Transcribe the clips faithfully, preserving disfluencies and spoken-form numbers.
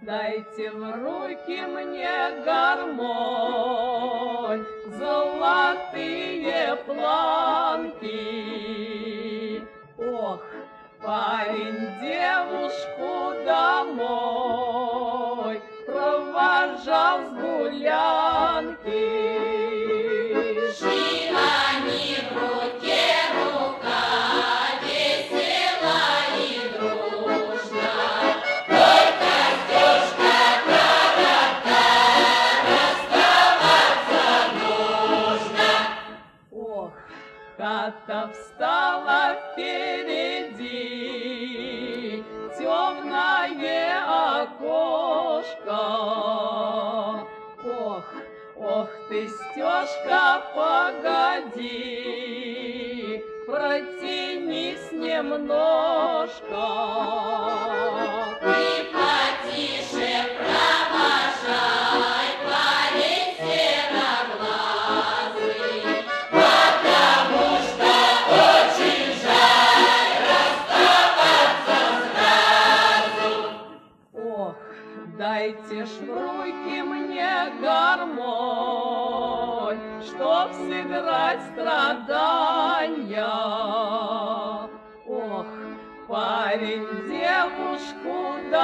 дайте в руки мне гармонь, золотые планки. Ох, парень девушку домой провожал с гулянки. Шли они в руке рука, весело и дружно. Только стежка коротка, расставаться нужно. Ох, хата встала впереди, темное окошко. Ох, ох ты, стежка, погоди, протянись немножко. Ты потише провожай, парень сероглазый, потому что очень жаль расставаться сразу. Ох, дайте ж в руки мне гармонь, чтоб сыграть страдания. Ох, парень девушку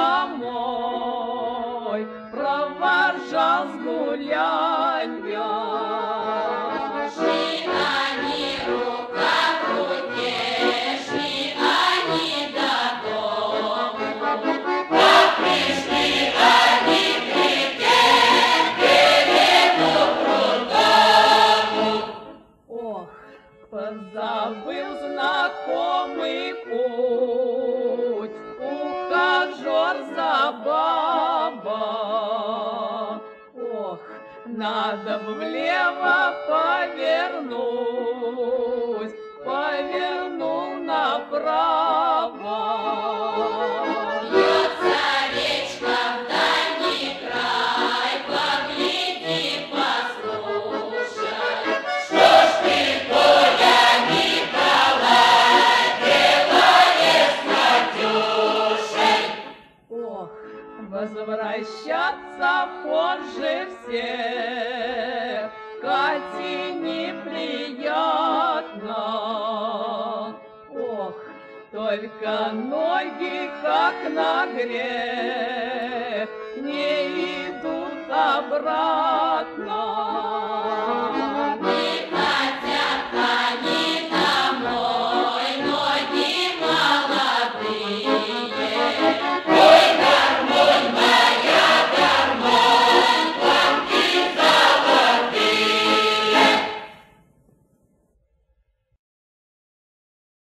домой провожал с гулянья. Шли они рука в руке, шли они до дому. Как пришли они к реке, к берегу крутому. Ох, позабыл знакомый путь, ухажер забава. Ох, надо влево повернуть, повернул направо. Льется речка в дальний край, погляди, послушай. Что ж ты, Коля Николай, делаешь с Катюшей? Ох, возвращаться позже всех Кате неприятно. Ох, только ноги, как на грех, не идут обратно.